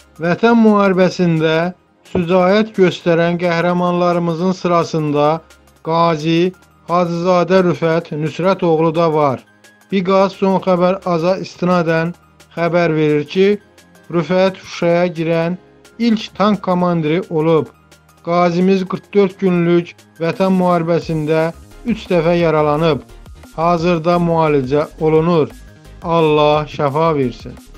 Vətən müharibəsində şücaət göstərən qəhrəmanlarımızın sırasında Qazi Hacızadə Rüfət Nüsrətoğlu da var. Biqaz son xəbər aza istinadən xəbər verir ki, Rüfət Şuşaya girən ilk tank komandiri olub. Qazimiz 44 günlük vətən müharibəsində 3 dəfə yaralanıb. Hazırda müalicə olunur. Allah şəfa versin.